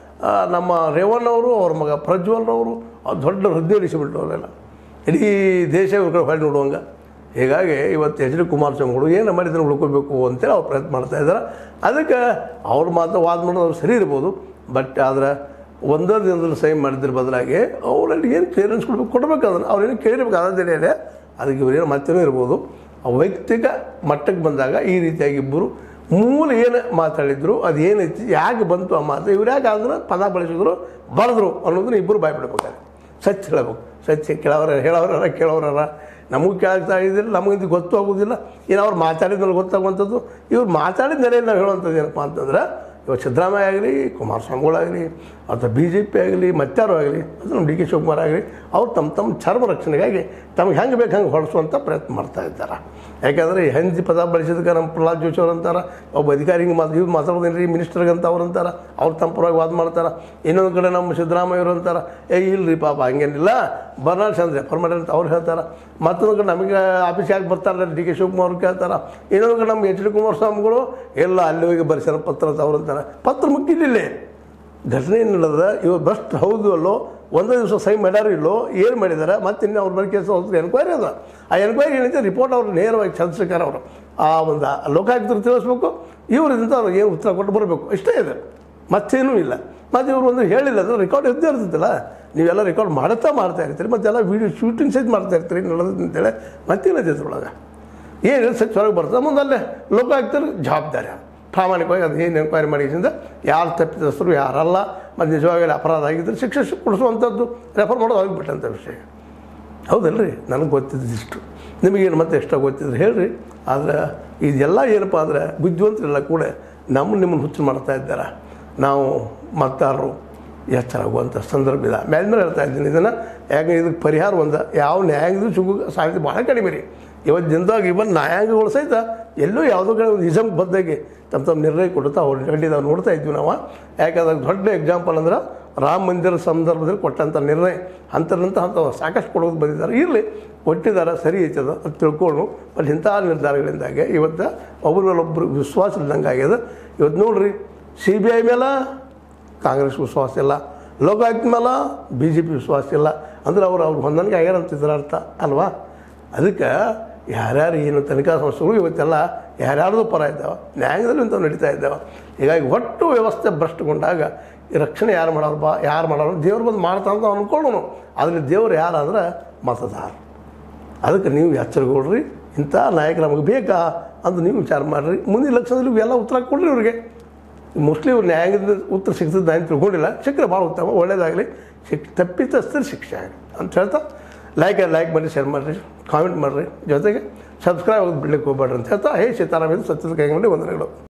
ನಮ್ಮ ರೇವಣ್ಣವರು, ಅವ್ರ ಮಗ ಪ್ರಜ್ವಲ್ರವರು ದೊಡ್ಡ ಹುದ್ದೆ ಇಳಿಸಿಬಿಟ್ರು. ಅವರೆಲ್ಲ ಇಡೀ ದೇಶ ಇವ್ರ ಕಡೆ ಹೊಳೆ ನೋಡುವಂಗೆ. ಹೀಗಾಗಿ ಇವತ್ತು HD ಕುಮಾರಸ್ವಾಮಿಗಳು ಏನು ಮಾಡಿದ್ರೆ ಉಳ್ಕೋಬೇಕು ಅಂತೇಳಿ ಅವ್ರು ಪ್ರಯತ್ನ ಮಾಡ್ತಾಯಿದ್ದಾರೆ. ಅದಕ್ಕೆ ಅವ್ರು ಮಾತ್ರ ವಾದ ಮಾಡೋದು ಅವ್ರು ಸರಿ ಇರ್ಬೋದು. ಬಟ್ ಆದರೆ ಒಂದೇ ದಿನದಲ್ಲಿ ಸೈನ್ ಮಾಡಿದ್ರ ಬದಲಾಗಿ ಅವರಲ್ಲಿ ಏನು ಕ್ಲಿಯರೆನ್ಸ್ ಕೊಡಬೇಕು ಅದನ್ನು ಅವ್ರೇನು ಕೇಳಿರ್ಬೇಕು. ಅದೇ ಅದಕ್ಕೆ ಇವರೇನು ಮತ್ತೇನೂ ಇರ್ಬೋದು. ವೈಯಕ್ತಿಕ ಮಟ್ಟಕ್ಕೆ ಬಂದಾಗ ಈ ರೀತಿಯಾಗಿ ಇಬ್ಬರು ಮೂಲ ಏನು ಮಾತಾಡಿದ್ರು, ಅದು ಏನೈತಿ, ಯಾಕೆ ಬಂತು ಆ ಮಾತು, ಇವ್ರು ಯಾಕೆ ಅದನ್ನು ಪದ ಬಳಸಿದ್ರು, ಬರೆದ್ರು ಅನ್ನೋದನ್ನ ಇಬ್ಬರು ಬಾಯ್ಬಿಡ್ಬೇಕಾರೆ. ಸತ್ಯ ಹೇಳಬೇಕು. ಸತ್ಯ ಹೇಳೋರ ಕೇಳೋರ ನಮಗೂ ಕೇಳ್ತಾ ಇದ್ದಿಲ್ಲ, ನಮಗಿಂತ ಗೊತ್ತು ಆಗೋದಿಲ್ಲ. ಏನು ಅವ್ರು ಮಾತಾಡಿದ್ಮೇಲೆ ಗೊತ್ತಾಗುವಂಥದ್ದು. ಇವ್ರು ಮಾತಾಡಿದ ನೆಲೆಯಲ್ಲಿ ನಾವು ಹೇಳುವಂಥದ್ದು ಏನಪ್ಪ ಅಂತಂದ್ರೆ, ಇವತ್ತು ಸಿದ್ದರಾಮಯ್ಯ ಆಗಲಿ, ಕುಮಾರಸ್ವಾಮಿಗಳಾಗಲಿ, ಅಥವಾ BJP ಆಗಲಿ, ಮತ್ತಾರು ಆಗಲಿ, ಅದು ನಮ್ಮ DK ಶಿವಕುಮಾರ್ ಆಗಲಿ, ಅವ್ರು ತಮ್ಮ ಚರ್ಮ ರಕ್ಷಣೆಗಾಗಿ ತಮಗೆ ಹೆಂಗೆ ಬೇಕು ಹಂಗೆ ಹೊಡೆಸುವಂಥ ಪ್ರಯತ್ನ ಮಾಡ್ತಾ ಇದ್ದಾರೆ. ಯಾಕೆಂದರೆ ಹಿಂದಿ ಪದ ಬಳಸಿದಕ್ಕೆ ನಮ್ಮ ಪ್ರಹ್ಲಾದ್ ಜೋಶಿ ಅವ್ರು ಅಂತಾರೆ, ಒಬ್ಬ ಅಧಿಕಾರಿ ಹಿಂಗೆ ಇವ್ರು ಮಾತಾಡೋದೇನು ರೀ ಮಿನಿಸ್ಟರ್ಗಂತ ಅವ್ರು ಅಂತಾರೆ, ಅವ್ರು ತಮ್ಮ ಪರವಾಗಿ ವಾದ ಮಾಡ್ತಾರೆ. ಇನ್ನೊಂದು ಕಡೆ ನಮ್ಮ ಸಿದ್ದರಾಮಯ್ಯ ಅವರು ಅಂತಾರೆ, ಇಲ್ಲರಿ ಪಾಪ ಹಂಗೇನಿಲ್ಲ, ಬರ್ನಾಡ್ ಚಂದ್ರ ಪರ್ಮನೆಂಟ್ ಅಂತ ಅವ್ರು ಹೇಳ್ತಾರೆ. ಮತ್ತೊಂದು ಕಡೆ ನಮಗೆ ಆಫೀಸ್ ಯಾಕೆ ಬರ್ತಾರೆ DK ಶಿವಕುಮಾರ್ ಅವ್ರು ಕೇಳ್ತಾರೆ. ಇನ್ನೊಂದು ಕಡೆ ನಮ್ಮ HD ಕುಮಾರಸ್ವಾಮಿಗಳು ಎಲ್ಲ ಅಲ್ಲಿ ಹೋಗಿ ಬರ್ಸ್ಯಾರ ಪತ್ರ ಅಂತ ಅವ್ರು ಅಂತಾರೆ. ಪತ್ರ ಮುಗಿಲಿಲ್ಲ, ಘಟನೆ ಏನು ನಡೆದ, ಇವ್ರು ಬೆಸ್ಟ್ ಹೌದು ಅಲ್ಲೋ, ಒಂದೇ ದಿವಸ ಸೈನ್ ಮಾಡ್ಯಾರೋ ಇಲ್ಲೋ, ಏನು ಮಾಡಿದ್ದಾರೆ, ಮತ್ತು ಇನ್ನು ಅವ್ರ ಮೇಲೆ ಕೇಸ್ ಎನ್ಕ್ವೈರಿ ಅದ. ಆ ಎನ್ಕ್ವೈರಿ ಏನೈತೆ ರಿಪೋರ್ಟ್ ಅವ್ರು ನೇರವಾಗಿ ಚಂದ್ರಶೇಖರ್ ಅವರು ಆ ಒಂದು ಲೋಕಾಯುಕ್ತರು ತಿಳಿಸ್ಬೇಕು. ಇವರಿಂದ ಅವ್ರು ಏನು ಉತ್ತರ ಕೊಟ್ಟು ಬರಬೇಕು, ಇಷ್ಟೇ ಇದೆ, ಮತ್ತೇನೂ ಇಲ್ಲ. ಮತ್ತು ಇವರು ಒಂದು ಹೇಳಿಲ್ಲ ಅಂದರೆ ರೆಕಾರ್ಡ್ ಇದ್ದೇ ಇರ್ತೈತಿಲ್ಲ, ನೀವೆಲ್ಲ ರೆಕಾರ್ಡ್ ಮಾಡ್ತಾ ಇರ್ತೀರಿ, ಮತ್ತೆಲ್ಲ ವೀಡಿಯೋ ಶೂಟಿಂಗ್ ಸಹಿತ ಮಾಡ್ತಾ ಇರ್ತೀರಿ ನಡೆದು ಅಂತೇಳಿ. ಮತ್ತೇನಿದೆ ಅದ್ರೊಳಗೆ ಏನು ಸಚ್ ಹೊರಗೆ ಬರ್ತದೆ. ಮುಂದಲ್ಲೇ ಲೋಕಾಯುಕ್ತರು ಜವಾಬ್ದಾರಿ ಪ್ರಾಮಾಣಿಕವಾಗಿ ಅದು ಏನು ಎನ್ಕ್ವೈರಿ ಮಾಡಿದ್ರಿಂದ ಯಾರು ತಪ್ಪಿತಸ್ಥರು ಯಾರಲ್ಲ, ಮತ್ತು ನಿಜವಾಗಲೇ ಅಪರಾಧ ಆಗಿದ್ದರೆ ಶಿಕ್ಷೆ ಕೊಡಿಸುವಂಥದ್ದು ರೆಫರ್ ಮಾಡೋದು ಆಗಿಬಿಟ್ಟಂಥ ವಿಷಯ. ಹೌದಲ್ರಿ, ನನಗೆ ಗೊತ್ತಿದ್ದಿಷ್ಟು, ನಿಮಗೇನು ಮತ್ತೆ ಎಷ್ಟೋ ಗೊತ್ತಿದ್ರೆ ಹೇಳ್ರಿ. ಆದರೆ ಇದೆಲ್ಲ ಏನಪ್ಪ ಅಂದರೆ ಬುದ್ಧಿವಂತರೆಲ್ಲ ಕೂಡ ನಿಮ್ಮನ್ನು ಹುಚ್ಚು ಮಾಡ್ತಾ ಇದ್ದಾರೆ. ನಾವು ಮತದಾರರು ಎಚ್ಚರಾಗುವಂಥ ಸಂದರ್ಭ ಇದೆ. ಮೇಲೆ ಹೇಳ್ತಾ ಇದ್ದೀನಿ ಇದನ್ನು. ಯಾಕೆ ಇದಕ್ಕೆ ಪರಿಹಾರ ಒಂದು ಯಾವ ನ್ಯಾಯಾಂಗದ ಸಿಗೋ ಸಾಧ್ಯತೆ ಭಾಳ ಕಡಿಮೆ ರೀ. ಇವತ್ತು ದಿನದಾಗ ಇವನ್ ನ್ಯಾಯಾಂಗಗಳು ಸಹಿತ ಎಲ್ಲೋ ಯಾವುದೋ ಕಡೆ ಒಂದು ನಿಜಮ್ ಬದ್ದಾಗಿ ತಮ್ಮ ನಿರ್ಣಯ ಕೊಡುತ್ತಾ ಹೊರಟಿದ್ದಾವೆ ನೋಡ್ತಾ ಇದ್ವಿ ನಾವು. ಯಾಕಂದ್ರೆ ದೊಡ್ಡ ಎಕ್ಸಾಂಪಲ್ ಅಂದ್ರೆ ರಾಮ ಮಂದಿರ ಸಂದರ್ಭದಲ್ಲಿ ಕೊಟ್ಟಂಥ ನಿರ್ಣಯ ಅಂಥದ್ದು ಸಾಕಷ್ಟು ಕೊಡೋದು ಬಂದಿದ್ದಾರೆ. ಇರಲಿ, ಕೊಟ್ಟಿದ್ದಾರೆ, ಸರಿ ಐತದ ಅದು ತಿಳ್ಕೊಂಡು. ಬಟ್ ಇಂಥ ನಿರ್ಧಾರಗಳಿಂದಾಗೆ ಇವತ್ತು ಒಬ್ಬರಲ್ಲೊಬ್ಬರು ವಿಶ್ವಾಸ ಇಲ್ದಂಗೆ ಆಗ್ಯದ. ಇವತ್ತು ನೋಡ್ರಿ, CBI ಮೇಲೆ ಕಾಂಗ್ರೆಸ್ ವಿಶ್ವಾಸ ಇಲ್ಲ, ಲೋಕಾಯುಕ್ತ ಮೇಲೆ BJP ವಿಶ್ವಾಸ ಇಲ್ಲ ಅಂದ್ರೆ ಅವ್ರು ಹೊಂದಾಣಿಕೆ ಆಗ್ಯಾರ ಅಂತಿದ್ರ ಅರ್ಥ ಅಲ್ವಾ. ಅದಕ್ಕೆ ಯಾರ್ಯಾರು ಏನು ತನಿಖಾ ಸಂಸ್ಥೆಗಳು ಇವತ್ತೆಲ್ಲ ಯಾರ್ಯಾರ್ದು ಪರ ಇದ್ದಾವೆ, ನ್ಯಾಯದಲ್ಲಿ ಇಂಥವು ನಡೀತಾ ಇದ್ದಾವೆ. ಹೀಗಾಗಿ ಒಟ್ಟು ವ್ಯವಸ್ಥೆ ಭ್ರಷ್ಟಗೊಂಡಾಗ ಈ ರಕ್ಷಣೆ ಯಾರು ಮಾಡೋರು ದೇವ್ರು ಬಂದು ಮಾಡ್ತಾ ಅಂತ ಅಂದ್ಕೊಳ್ಳೋನು. ಅದರಲ್ಲಿ ದೇವ್ರು ಯಾರು ಅಂದ್ರೆ ಮತದಾರ. ಅದಕ್ಕೆ ನೀವು ಎಚ್ಚರಗೊಳ್ರಿ, ಇಂಥ ನಾಯಕರು ನಮಗೆ ಬೇಕಾ ಅಂತ ನೀವು ವಿಚಾರ ಮಾಡಿರಿ. ಮುಂದಿನ ಎಲೆಕ್ಷನ್ದಲ್ಲಿ ಇವೆಲ್ಲ ಉತ್ತರ ಕೊಡ್ರಿ ಇವ್ರಿಗೆ. ಮೋಸ್ಟ್ಲಿ ಇವ್ರು ನ್ಯಾಯದ ಉತ್ತರ ಸಿಗ್ತದೆ ನಾನು ತಿಳ್ಕೊಂಡಿಲ್ಲ. ಸಿಕ್ಕರೆ ಭಾಳ ಉತ್ತಮ, ಒಳ್ಳೇದಾಗಲಿ. ತಪ್ಪಿತಸ್ಥರು ಶಿಕ್ಷೆ ಆಗಲಿ ಅಂತ ಹೇಳ್ತಾ ಲೈಕ್ ಮಾಡಿ, ಶೇರ್ ಮಾಡಿರಿ, ಕಾಮೆಂಟ್ ಮಾಡಿರಿ, ಜೊತೆಗೆ ಸಬ್ಸ್ಕ್ರೈಬ್ ಆಗೋದು ಬಿಡ್ಲಿಕ್ಕೆ ಹೋಗ್ಬೇಡ್ರಿ ಅಂತ ಹೇಳ್ತಾ, ಹೇ ಸೀತಾರಾಮ್ ಇದು ಸತ್ಯದ ಕೈಗೊಂಡು ವಂದನೆಗಳು.